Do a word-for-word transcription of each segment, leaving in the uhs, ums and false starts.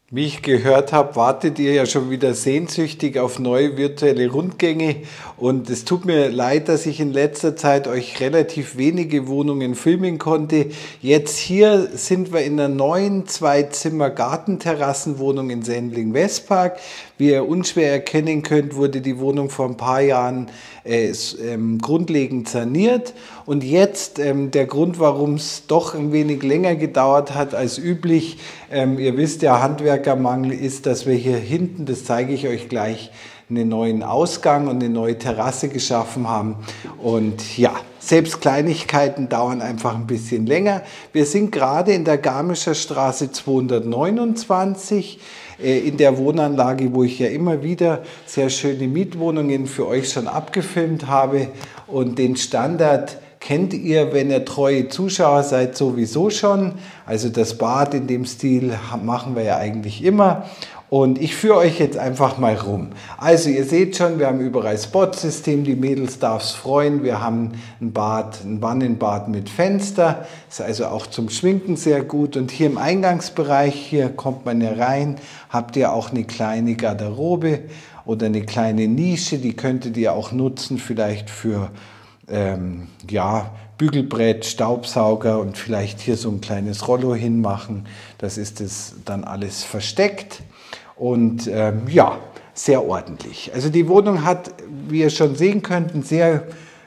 Wie ich gehört habe, wartet ihr ja schon wieder sehnsüchtig auf neue virtuelle Rundgänge und es tut mir leid, dass ich in letzter Zeit euch relativ wenige Wohnungen filmen konnte. Jetzt hier sind wir in einer neuen Zwei-Zimmer-Gartenterrassenwohnung in Sendling-Westpark. Wie ihr unschwer erkennen könnt, wurde die Wohnung vor ein paar Jahren äh, ähm, grundlegend saniert und jetzt ähm, der Grund, warum es doch ein wenig länger gedauert hat als üblich. Ähm, ihr wisst ja, Handwerkermangel ist, dass wir hier hinten, das zeige ich euch gleich, einen neuen Ausgang und eine neue Terrasse geschaffen haben. Und ja, selbst Kleinigkeiten dauern einfach ein bisschen länger. Wir sind gerade in der Garmischer Straße zweihundertneunundzwanzig äh, in der Wohnanlage, wo ich ja immer wieder sehr schöne Mietwohnungen für euch schon abgefilmt habe. Und den Standard kennt ihr, wenn ihr treue Zuschauer seid, sowieso schon. Also das Bad in dem Stil machen wir ja eigentlich immer. Und ich führe euch jetzt einfach mal rum. Also ihr seht schon, wir haben überall Spotsystem, die Mädels darf es freuen. Wir haben ein Bad, ein Wannenbad mit Fenster, ist also auch zum Schminken sehr gut. Und hier im Eingangsbereich, hier kommt man ja rein, habt ihr auch eine kleine Garderobe oder eine kleine Nische, die könntet ihr auch nutzen, vielleicht für ähm, ja, Bügelbrett, Staubsauger und vielleicht hier so ein kleines Rollo hinmachen. Das ist es dann alles versteckt. Und ähm, ja, sehr ordentlich. Also die Wohnung hat, wie ihr schon sehen könnt, ein sehr,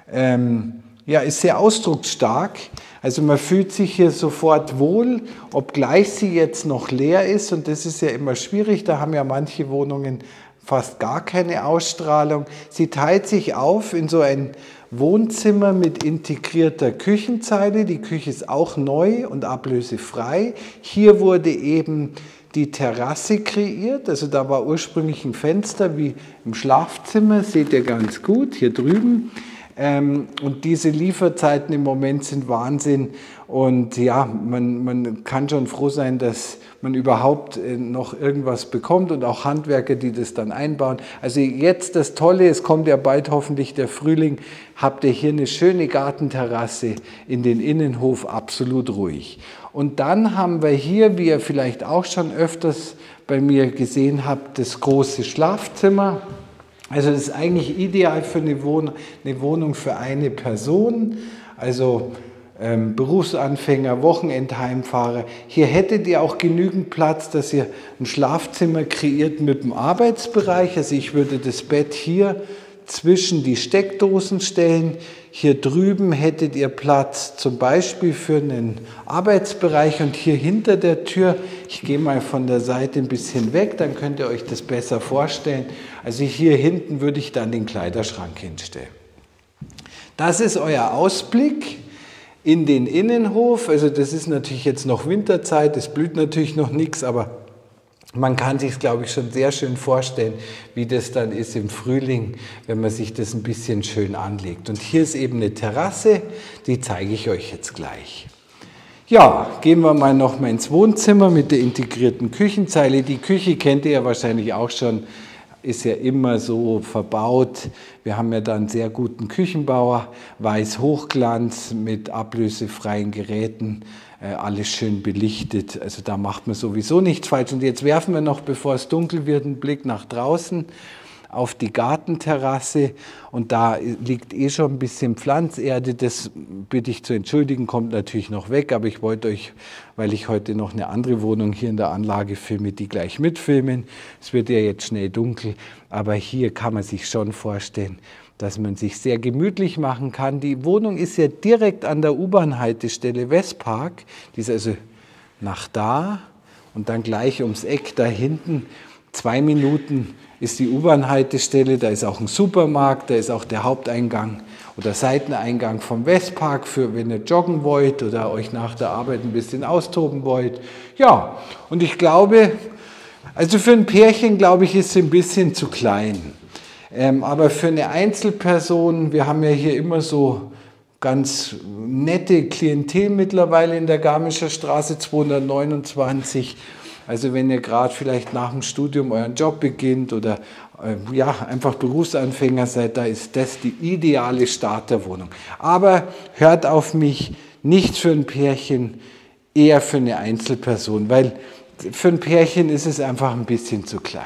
ähm, ja, ist sehr ausdrucksstark. Also man fühlt sich hier sofort wohl, obgleich sie jetzt noch leer ist. Und das ist ja immer schwierig. Da haben ja manche Wohnungen fast gar keine Ausstrahlung. Sie teilt sich auf in so ein Wohnzimmer mit integrierter Küchenzeile. Die Küche ist auch neu und ablösefrei. Hier wurde eben die Terrasse kreiert, also da war ursprünglich ein Fenster wie im Schlafzimmer, seht ihr ganz gut, hier drüben. Ähm, und diese Lieferzeiten im Moment sind Wahnsinn und ja, man, man kann schon froh sein, dass man überhaupt äh, noch irgendwas bekommt und auch Handwerker, die das dann einbauen. Also jetzt das Tolle, es kommt ja bald hoffentlich der Frühling, habt ihr hier eine schöne Gartenterrasse in den Innenhof, absolut ruhig. Und dann haben wir hier, wie ihr vielleicht auch schon öfters bei mir gesehen habt, das große Schlafzimmer. Also das ist eigentlich ideal für eine Wohnung, eine Wohnung für eine Person, also ähm, Berufsanfänger, Wochenendheimfahrer. Hier hättet ihr auch genügend Platz, dass ihr ein Schlafzimmer kreiert mit dem Arbeitsbereich. Also ich würde das Bett hier zwischen die Steckdosen stellen. Hier drüben hättet ihr Platz zum Beispiel für einen Arbeitsbereich und hier hinter der Tür, ich gehe mal von der Seite ein bisschen weg, dann könnt ihr euch das besser vorstellen. Also hier hinten würde ich dann den Kleiderschrank hinstellen. Das ist euer Ausblick in den Innenhof. Also das ist natürlich jetzt noch Winterzeit, es blüht natürlich noch nichts, aber man kann sich, glaube ich, schon sehr schön vorstellen, wie das dann ist im Frühling, wenn man sich das ein bisschen schön anlegt. Und hier ist eben eine Terrasse, die zeige ich euch jetzt gleich. Ja, gehen wir mal noch mal ins Wohnzimmer mit der integrierten Küchenzeile. Die Küche kennt ihr ja wahrscheinlich auch schon, ist ja immer so verbaut. Wir haben ja da einen sehr guten Küchenbauer, weiß Hochglanz mit ablösefreien Geräten, äh, alles schön belichtet. Also da macht man sowieso nichts falsch. Und jetzt werfen wir noch, bevor es dunkel wird, einen Blick nach draußen auf die Gartenterrasse und da liegt eh schon ein bisschen Pflanzerde, das bitte ich zu entschuldigen, kommt natürlich noch weg, aber ich wollte euch, weil ich heute noch eine andere Wohnung hier in der Anlage filme, die gleich mitfilmen. Es wird ja jetzt schnell dunkel, aber hier kann man sich schon vorstellen, dass man sich sehr gemütlich machen kann. Die Wohnung ist ja direkt an der U-Bahn-Haltestelle Westpark, die ist also nach da und dann gleich ums Eck da hinten, zwei Minuten ist die U-Bahn-Haltestelle, da ist auch ein Supermarkt, da ist auch der Haupteingang oder Seiteneingang vom Westpark, für wenn ihr joggen wollt oder euch nach der Arbeit ein bisschen austoben wollt. Ja, und ich glaube, also für ein Pärchen, glaube ich, ist sie ein bisschen zu klein. Ähm, aber für eine Einzelperson, wir haben ja hier immer so ganz nette Klientel mittlerweile in der Garmischer Straße zweihundertneunundzwanzig. Also wenn ihr gerade vielleicht nach dem Studium euren Job beginnt oder äh, ja, einfach Berufsanfänger seid, da ist das die ideale Starterwohnung. Aber hört auf mich, nicht für ein Pärchen, eher für eine Einzelperson, weil für ein Pärchen ist es einfach ein bisschen zu klein.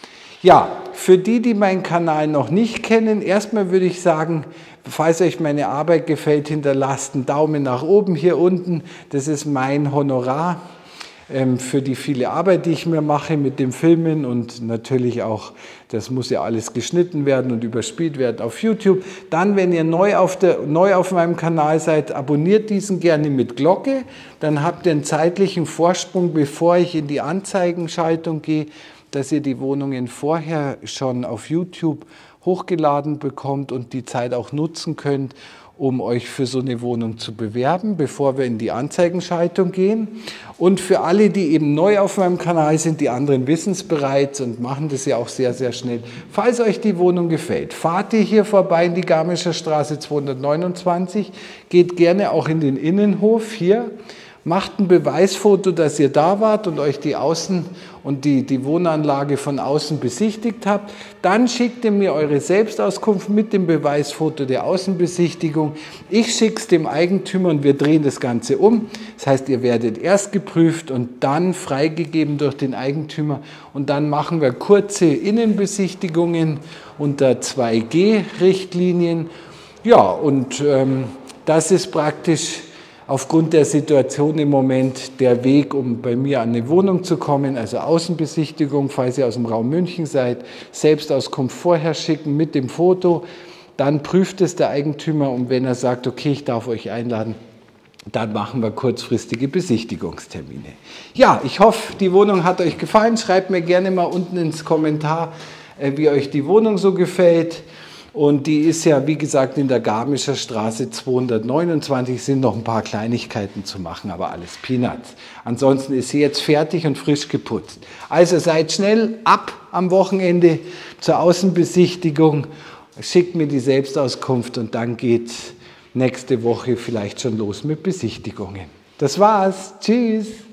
Ja, für die, die meinen Kanal noch nicht kennen, erstmal würde ich sagen, falls euch meine Arbeit gefällt, hinterlasst einen Daumen nach oben hier unten. Das ist mein Honorar ähm, für die viele Arbeit, die ich mir mache mit dem Filmen und natürlich auch, das muss ja alles geschnitten werden und überspielt werden auf YouTube. Dann, wenn ihr neu auf, der, neu auf meinem Kanal seid, abonniert diesen gerne mit Glocke. Dann habt ihr einen zeitlichen Vorsprung, bevor ich in die Anzeigenschaltung gehe, dass ihr die Wohnungen vorher schon auf YouTube hochgeladen bekommt und die Zeit auch nutzen könnt, um euch für so eine Wohnung zu bewerben, bevor wir in die Anzeigenschaltung gehen. Und für alle, die eben neu auf meinem Kanal sind, die anderen wissen es bereits und machen das ja auch sehr, sehr schnell. Falls euch die Wohnung gefällt, fahrt ihr hier vorbei in die Garmischer Straße zweihundertneunundzwanzig, geht gerne auch in den Innenhof hier, macht ein Beweisfoto, dass ihr da wart und euch die Außen- und die, die Wohnanlage von außen besichtigt habt. Dann schickt ihr mir eure Selbstauskunft mit dem Beweisfoto der Außenbesichtigung. Ich schicke es dem Eigentümer und wir drehen das Ganze um. Das heißt, ihr werdet erst geprüft und dann freigegeben durch den Eigentümer. Und dann machen wir kurze Innenbesichtigungen unter zwei G Richtlinien. Ja, und ähm, das ist praktisch aufgrund der Situation im Moment der Weg, um bei mir an eine Wohnung zu kommen, also Außenbesichtigung, falls ihr aus dem Raum München seid, Selbstauskunft vorher schicken mit dem Foto, dann prüft es der Eigentümer und wenn er sagt, okay, ich darf euch einladen, dann machen wir kurzfristige Besichtigungstermine. Ja, ich hoffe, die Wohnung hat euch gefallen. Schreibt mir gerne mal unten ins Kommentar, wie euch die Wohnung so gefällt. Und die ist ja, wie gesagt, in der Garmischer Straße zweihundertneunundzwanzig, sind noch ein paar Kleinigkeiten zu machen, aber alles Peanuts. Ansonsten ist sie jetzt fertig und frisch geputzt. Also seid schnell ab am Wochenende zur Außenbesichtigung, schickt mir die Selbstauskunft und dann geht's nächste Woche vielleicht schon los mit Besichtigungen. Das war's. Tschüss.